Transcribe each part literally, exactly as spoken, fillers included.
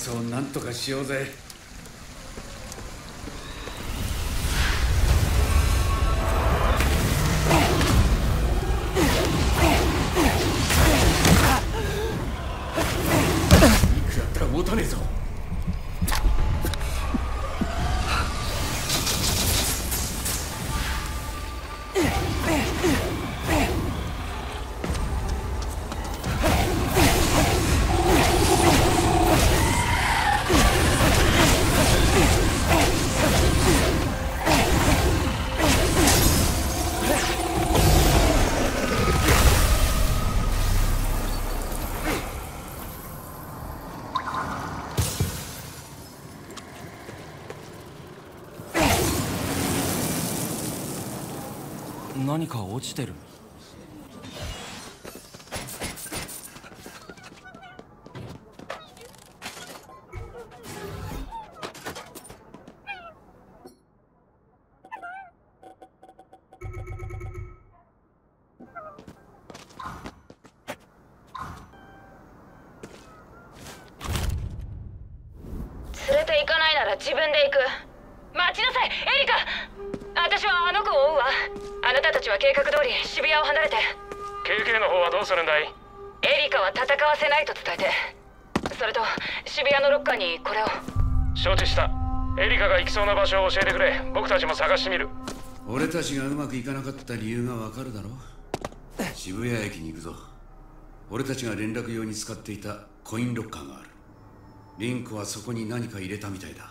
つを何とかしようぜ。いくらあったら持たねえぞ。 何か落ちてる。 連れて行かないなら自分で行く。待ちなさい、エリカ。私はあの子を追うわ。あなたたちは計画通り渋谷を離れて。 ケーケー の方はどうするんだい？ エリカは戦わせないと伝えて。それと渋谷のロッカーにこれを。 承知した。エリカが行きそうな場所を教えてくれ。僕たちも探してみる。 俺たちがうまくいかなかった理由がわかるだろ。渋谷駅に行くぞ。俺たちが連絡用に使っていたコインロッカーがある。リンクはそこに何か入れたみたいだ。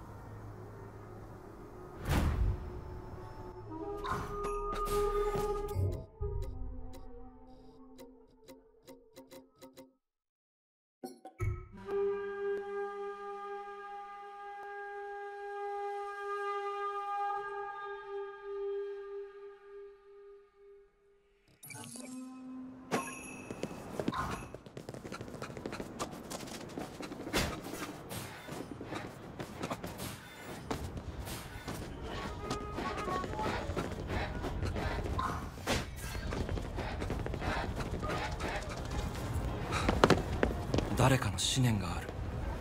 誰かの思念がある。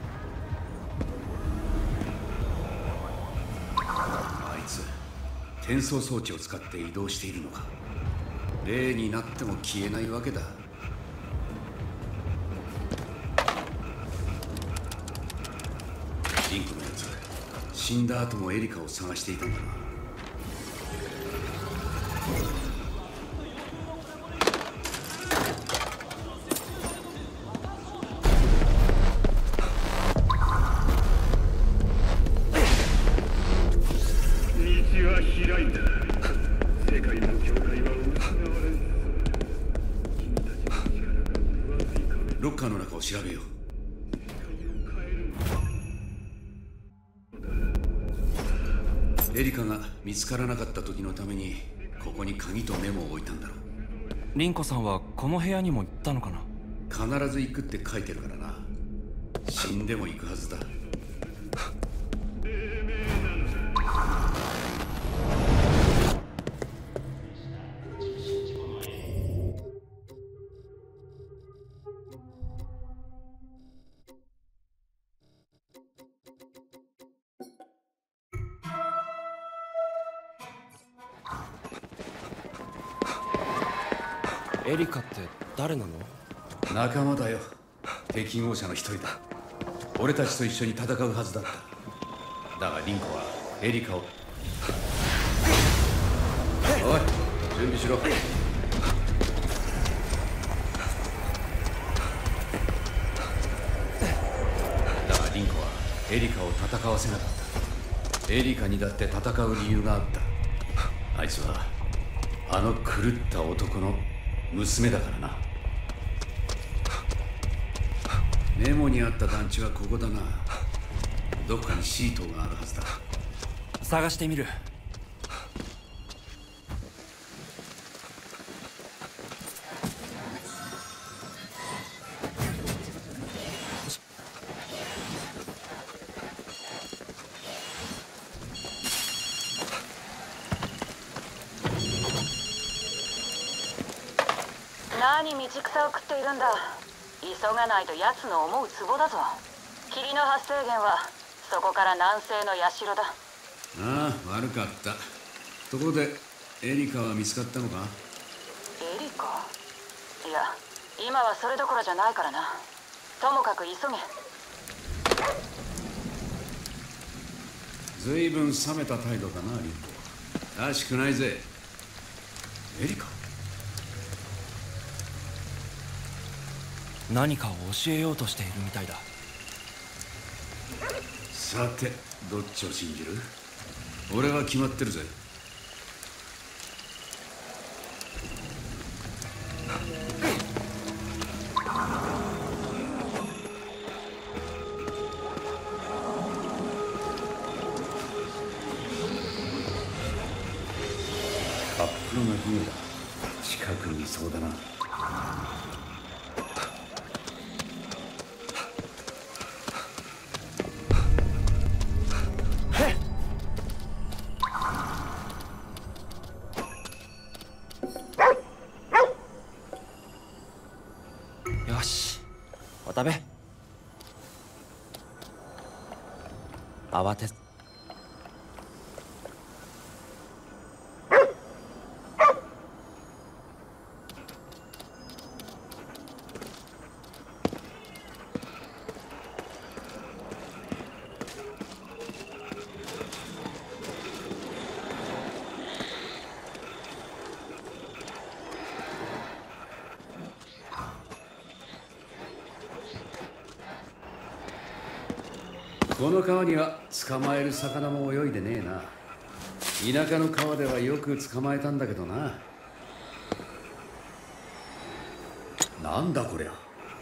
あいつ転送装置を使って移動しているのか。例になっても消えないわけだ。リンクのやつ死んだ後もエリカを探していたんだな。ロッカーの中を調べよう。エリカが見つからなかった時のためにここに鍵とメモを置いたんだろう。 リンコさんはこの部屋にも行ったのかな。 必ず行くって書いてるからな。死んでも行くはずだ。 エリカって誰なの？ 仲間だよ。適合者の一人だ。俺たちと一緒に戦うはずだった。だがリンコはエリカを。おい、準備しろ。だがリンコはエリカを戦わせなかった。エリカにだって戦う理由があった。あいつはあの狂った男の娘だからな。メモにあった団地はここだな。どこかにシートがあるはずだ。 探してみる。 何道草を食っているんだ。急がないと奴の思うツボだぞ。 霧の発生源はそこから南西の社だ。 ああ、悪かった。ところでエリカは見つかったのか？ エリカ？いや、今はそれどころじゃないからな。ともかく急げ。 ずいぶん冷めた態度だな、リンコ。らしくないぜ。エリカ？ 何かを教えようとしているみたいだ。 さて、どっちを信じる？俺は決まってるぜ。カップルが船だ。近くにいそうだな。 よし、お食べ。慌てず。 この川には捕まえる魚も泳いでねえな。田舎の川ではよく捕まえたんだけどな。なんだこりゃ。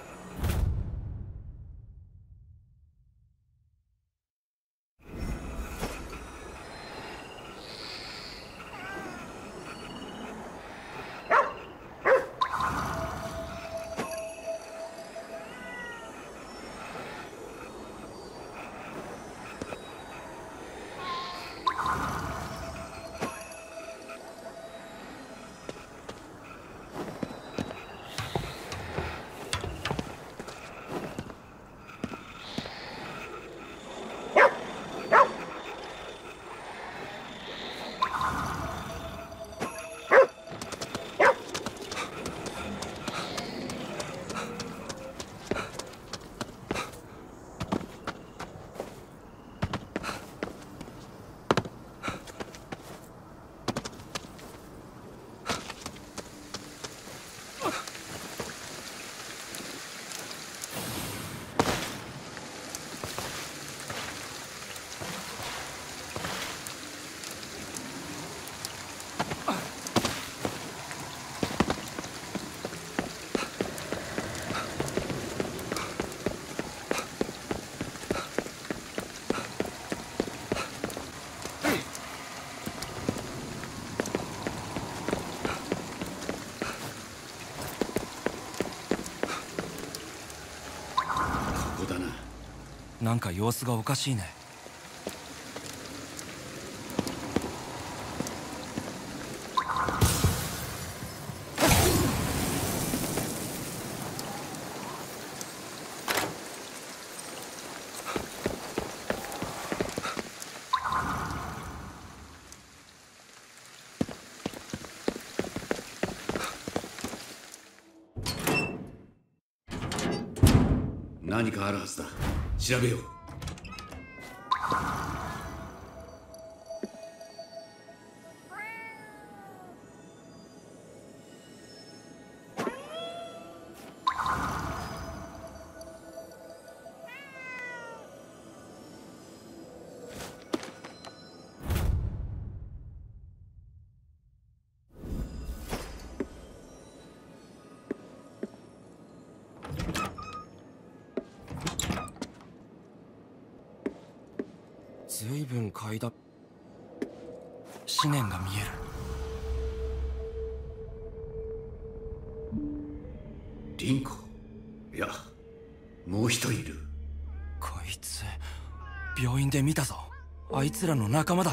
なんか様子がおかしいね。 何かあるはずだ。調べよう。 ずいぶん階段、思念が見える。 リンコ？いや、もう一人いる。 こいつ病院で見たぞ。あいつらの仲間だ。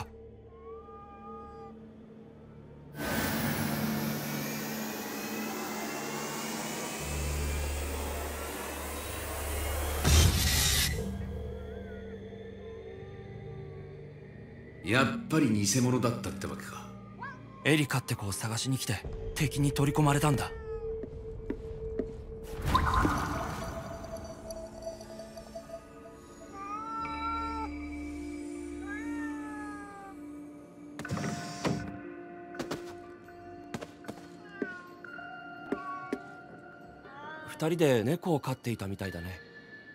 やっぱり偽物だったってわけか。 エリカって子を探しに来て敵に取り込まれたんだ。二人で猫を飼っていたみたいだね。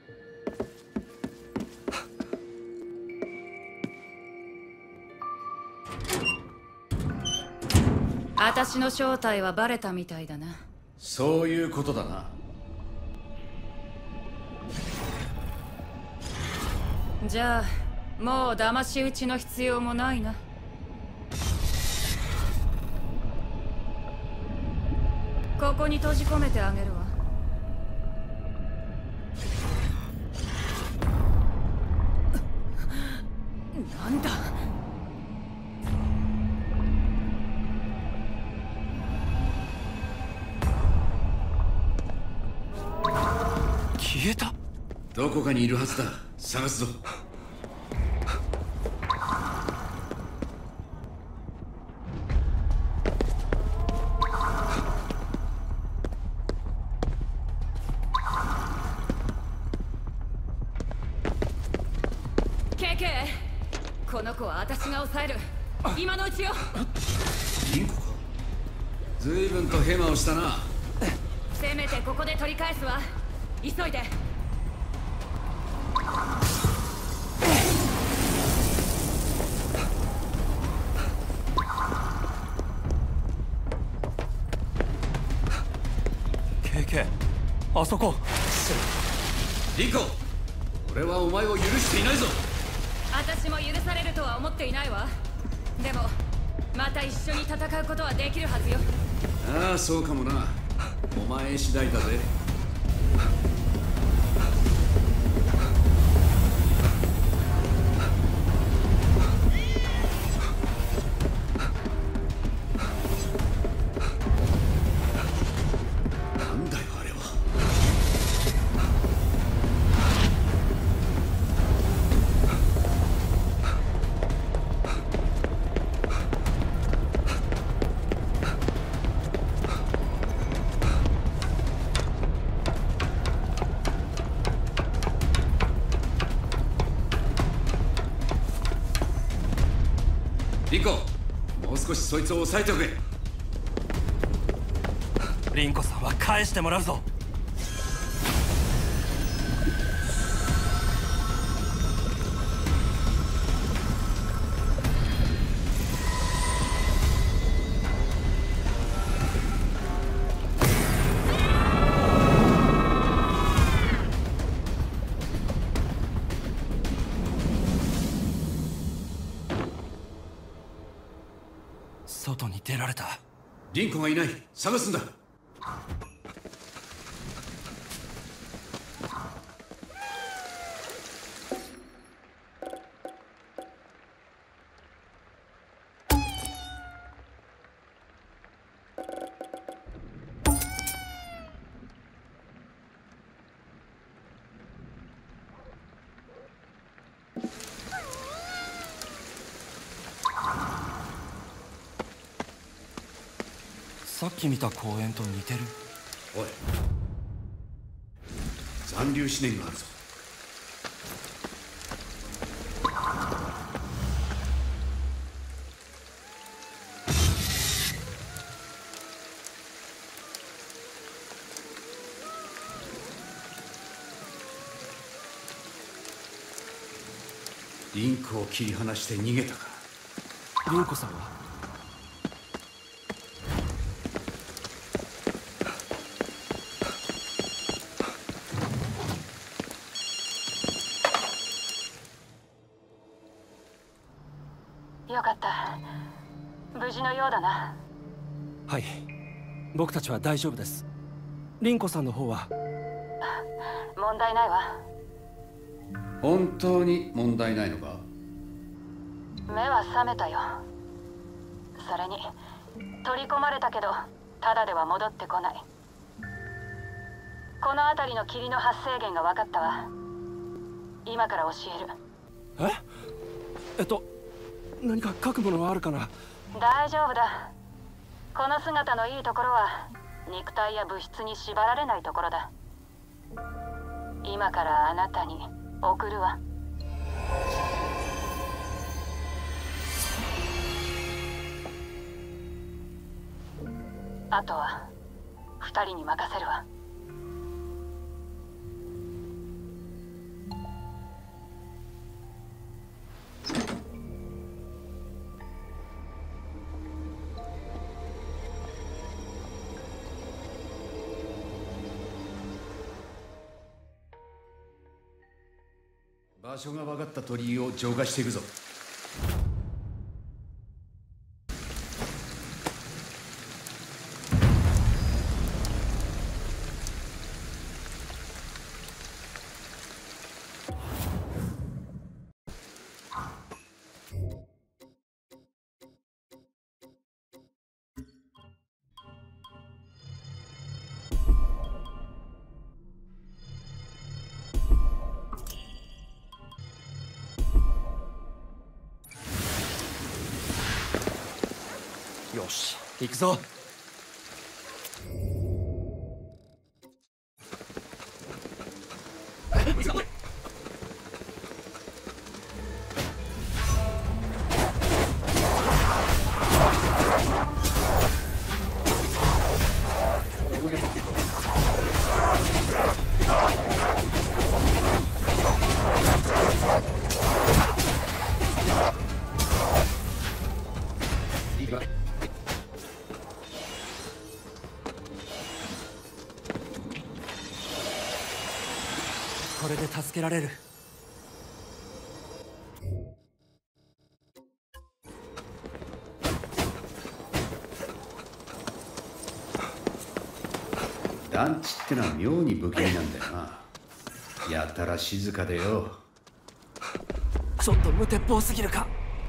私の正体はバレたみたいだな。 そういうことだな。 じゃあもう騙し討ちの必要もないな。ここに閉じ込めてあげるわ。なんだ。 消えた。 どこかにいるはずだ。探すぞ。 ケイケイ、この子は私が抑える。今のうちよ。 リンコか。随分とヘマをしたな。 せめてここで取り返すわ。急いで。 ケイケイ、あそこ。 リンコ、俺はお前を許していないぞ。 私も許されるとは思っていないわ。でもまた一緒に戦うことはできるはずよ。 ああ、そうかもな。お前次第だぜ。なんだよあれは。リンコ、もう少しそいつを抑えておけ。 リンコさんは返してもらうぞ。外に出られた。 リンコがいない。探すんだ。 さっき見た公園と似てる。 おい、残留思念があるぞ。リンクを切り離して逃げたか。 リンコさんはよかった。無事のようだな。 はい、僕たちは大丈夫です。リンコさんの方は問題ないわ。 本当に問題ないのか。 目は覚めたよ。それに取り込まれたけどただでは戻ってこない。この辺りの霧の発生源が分かったわ。今から教える。 ええっと何か書くものはあるかな。 大丈夫だ。この姿のいいところは肉体や物質に縛られないところだ。今からあなたに送るわ。あとは二人に任せるわ。 場所が分かった鳥居を浄化していくぞ。 よし、行くぞ。これで助けられる。 団地ってのは妙に不気味なんだよな。やたら静かでよ。 ちょっと無鉄砲すぎるか。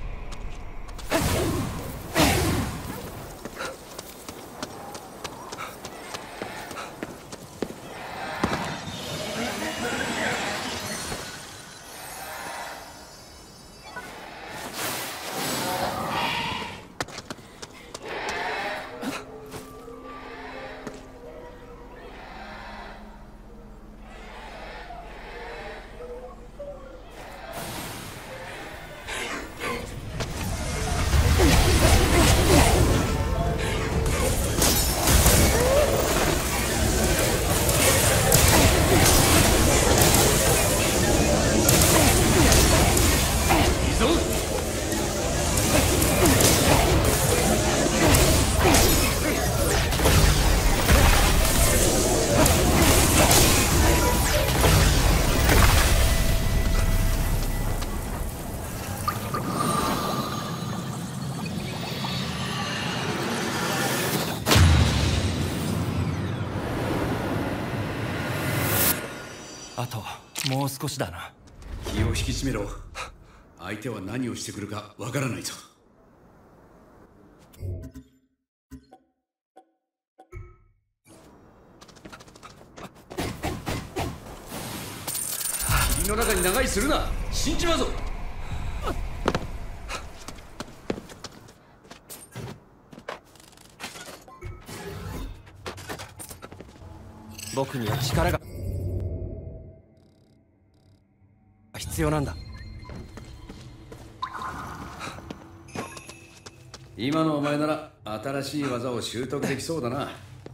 あともう少しだな。 気を引き締めろ。相手は何をしてくるかわからないぞ。霧の中に長居するな。死んじまうぞ。 僕には力が必要なんだ。 今のお前なら新しい技を習得できそうだな。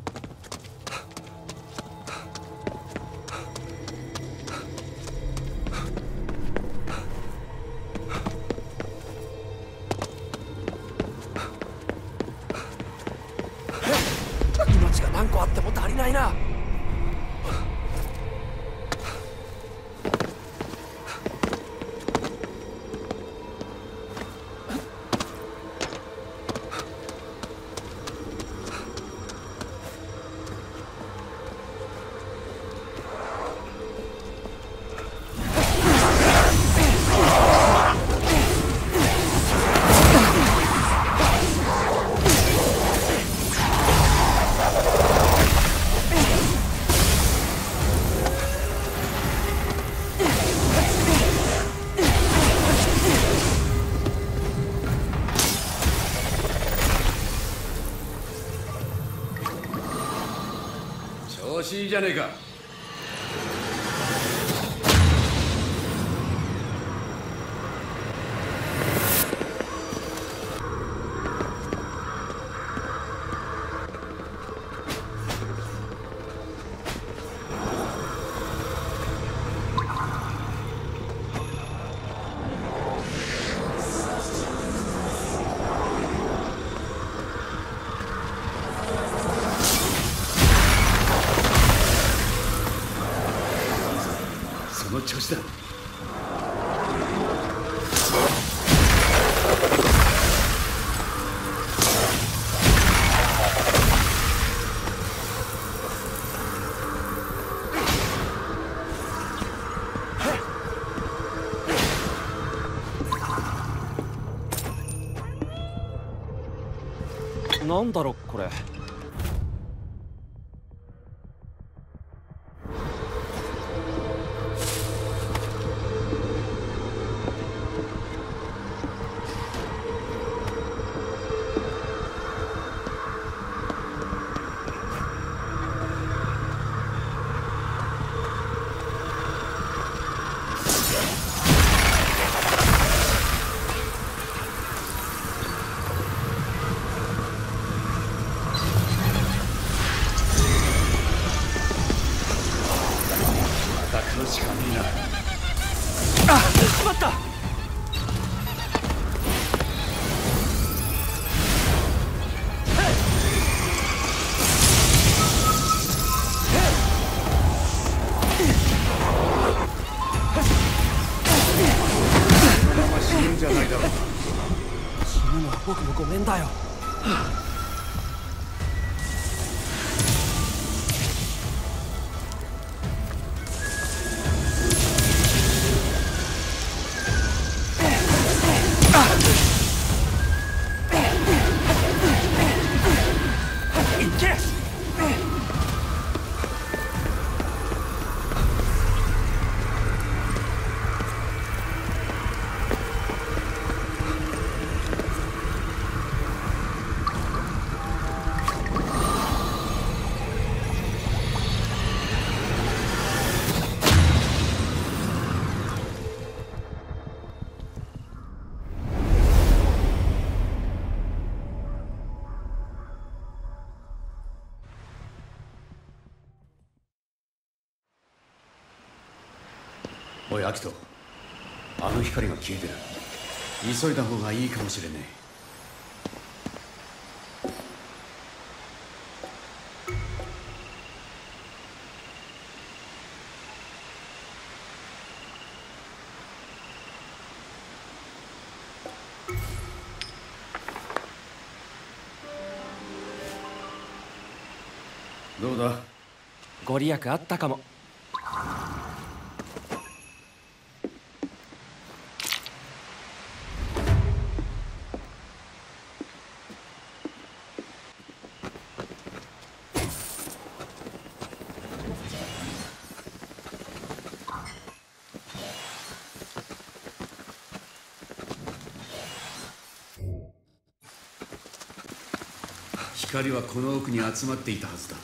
命が何個あっても足りないな。 しいじゃねえか。その調子だ。 なんだろこれ。しかねえな。あ、しまった。このまま死ぬんじゃないだろう。死ぬのは僕もごめんだよ。おいアキト、あの光が消えてる。急いだ方がいいかもしれねえ。どうだ、ご利益あったかも。光はこの奥に集まっていたはずだ。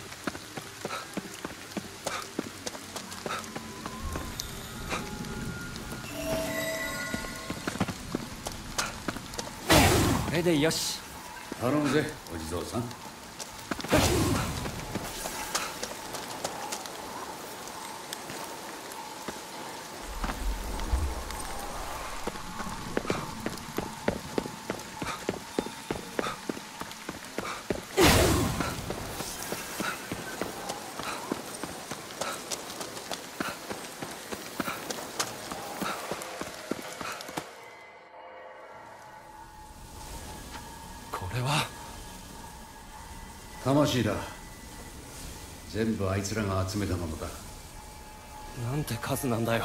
これでよし。頼むぜお地蔵さん。これは魂だ。全部あいつらが集めたものだ。なんて数なんだよ。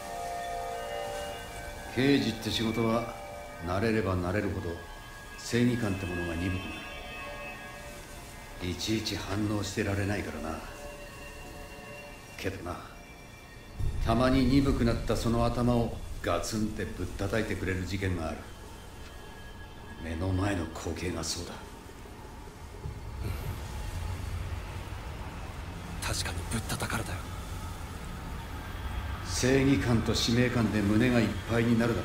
刑事って仕事は慣れれば慣れるほど正義感ってものが鈍くなる。いちいち反応してられないからな。けどな、たまに鈍くなったその頭をガツンってぶったたいてくれる事件がある。目の前の光景がそうだ。 確かにぶったたかれたよ。 正義感と使命感で胸がいっぱいになるだろう。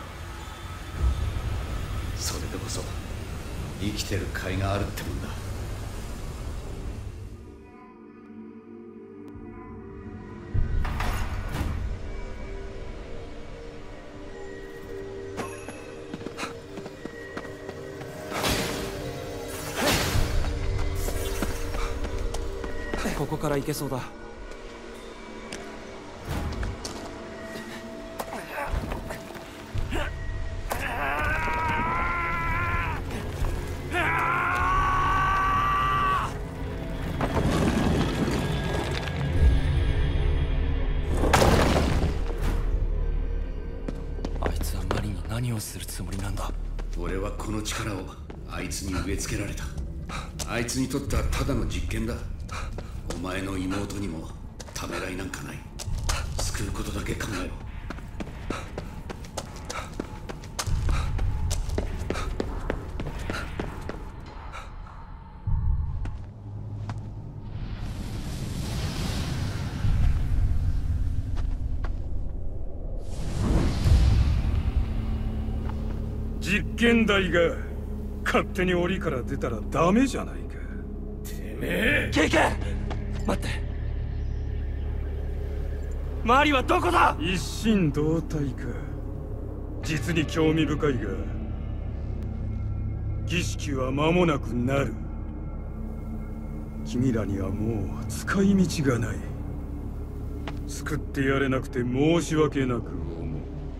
それでこそ生きてる甲斐があるってもんだ。 ここから行けそうだ。あいつはマリに何をするつもりなんだ。 俺はこの力をあいつに植え付けられた。あいつにとってはただの実験だ。お前の妹にもためらいなんかない。救うことだけ考えろ。 実験台が勝手に檻から出たらダメじゃないか。てめえ。 ケイケイ、待って。マリはどこだ。 一心同体か。実に興味深いが、儀式は間もなくなる。君らにはもう使い道がない。救ってやれなくて申し訳なく思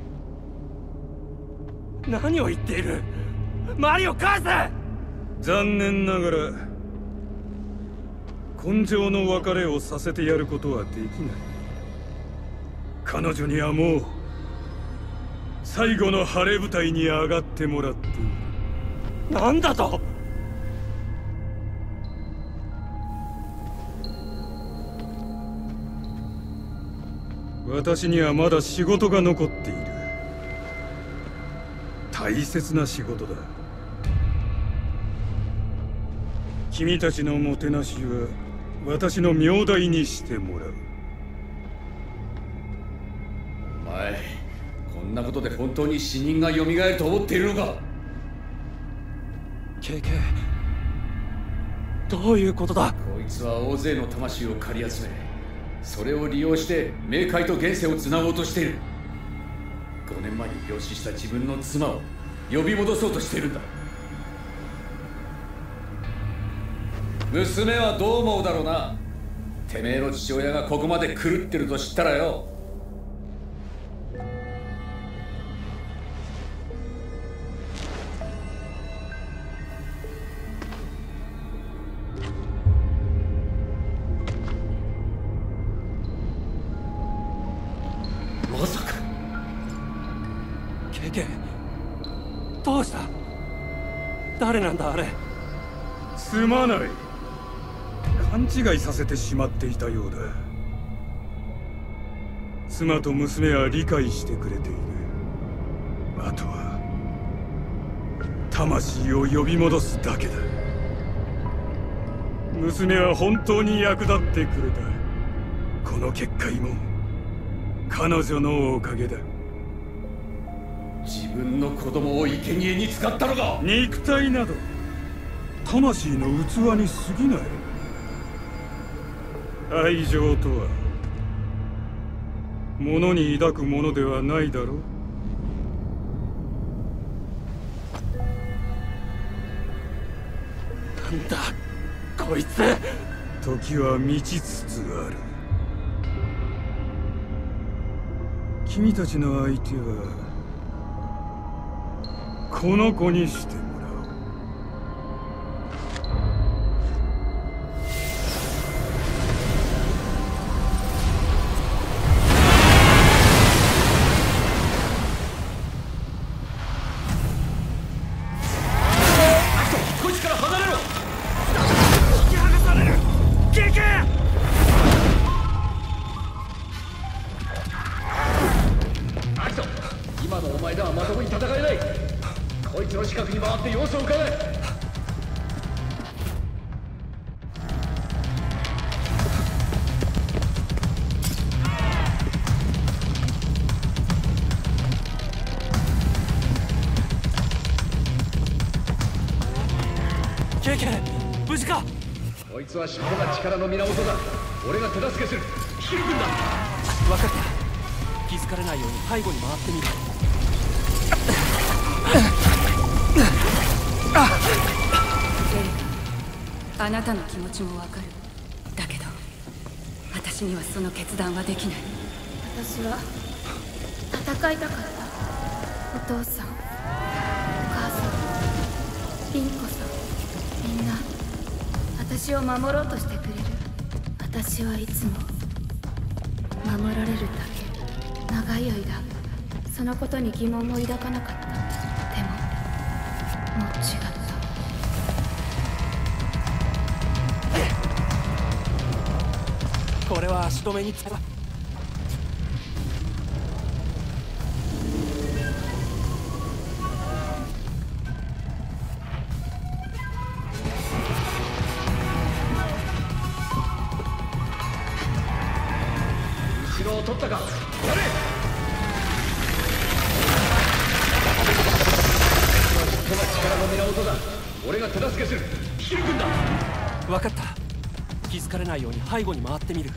う。 何を言っている。マリを返せ。 残念ながら根性の別れをさせてやることはできない。彼女にはもう最後の晴れ舞台に上がってもらっている。 何だと。 私にはまだ仕事が残っている。大切な仕事だ。君たちのもてなしは私の名代にしてもらう。 お前、こんなことで本当に死人が蘇ると思っているのか。 ケイケイ、どういうことだ。 こいつは大勢の魂を借り集め、それを利用して冥界と現世をつなごうとしている。ごねんまえに病死した自分の妻を呼び戻そうとしているんだ。娘はどう思うだろうな。てめえの父親がここまで狂ってると知ったらよ。まさか。 ケイケイ、どうした。誰なんだあれ。 すまない。勘違いさせてしまっていたようだ。妻と娘は理解してくれている。あとは魂を呼び戻すだけだ。娘は本当に役立ってくれた。この結界も彼女のおかげだ。 自分の子供を生贄に使ったのか。 肉体など魂の器に過ぎない。愛情とは物に抱くものではないだろう。 なんだこいつ。 時は満ちつつある。君たちの相手はこの子にしてもらう。 今のお前ではまともに戦えない。こいつの近くに回って様子を伺え。 ケイケイ、無事か？ こいつは尻尾が力の源だ。俺が手助けする。ヒル君だ。 分かった。気づかれないように背後に回ってみる。 あなたの気持ちもわかる。だけど私にはその決断はできない。 私は戦いたかった。お父さん、お母さん、凛子さん、みんな私を守ろうとしてくれる。私はいつも守られるだけ。長い間そのことに疑問も抱かなかった。でももう違った。 これは足止めに使う。 後ろを取ったか。やれ。この力の源だ。俺が手助けする。ヒル君だ。 分かった。気づかれないように背後に回ってみる。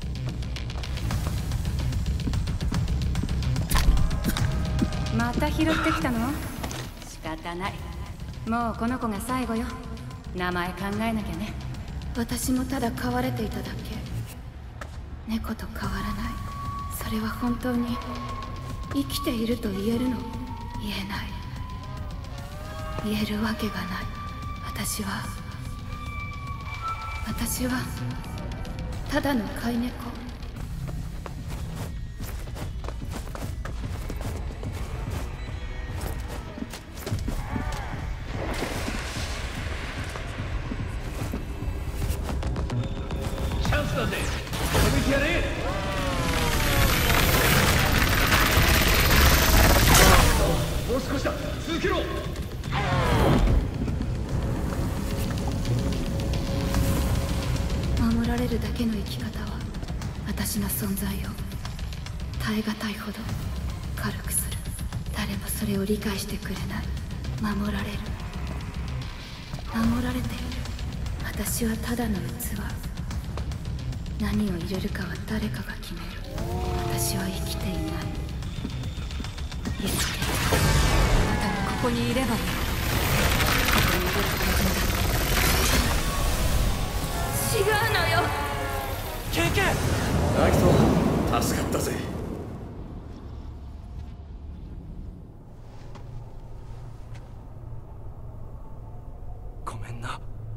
また拾ってきたの？仕方ない。もうこの子が最後よ。名前考えなきゃね。 私もただ飼われていただけ。猫と変わらない。それは本当に生きていると言えるの？言えない。言えるわけがない。私は私はただの飼い猫。 チャンスだぜ。止めてやれ。もう少しだ。続けろ。 守られるだけの生き方は私の存在を耐え難いほど軽くする。誰もそれを理解してくれない。守られる。守られている。私はただの器。何を入れるかは誰かが決める。私は生きていない。生きている。 あなたがここにいればいい。ここにいるはずだ。 違うのよ。 ケイケイ。 ナイス。助かったぜ。 ごめんな。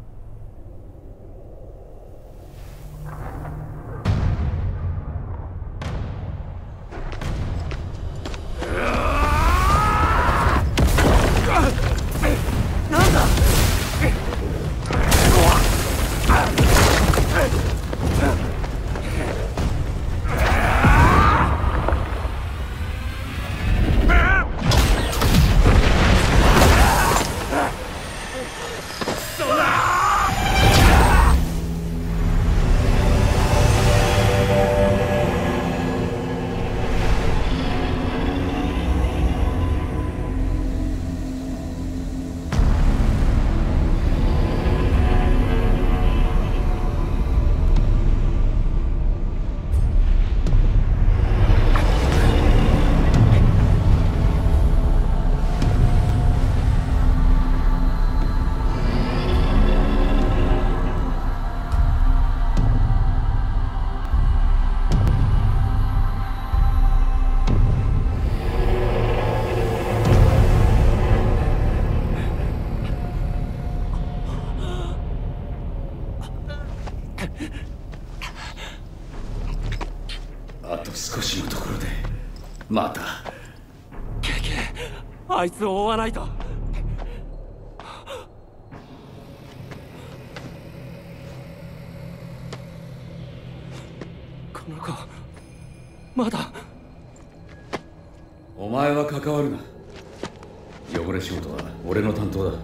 なんだ。 あと少しのところでまた。 ケイケイ、あいつを追わないと。この子まだ。 お前は関わるな。汚れ仕事は俺の担当だ。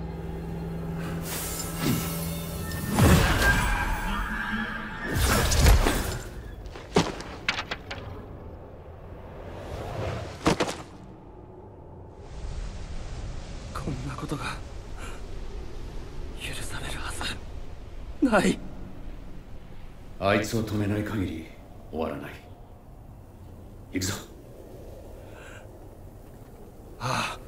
こんなことが許されるはない。 あいつを止めない限り終わらない。行くぞ。 ああ。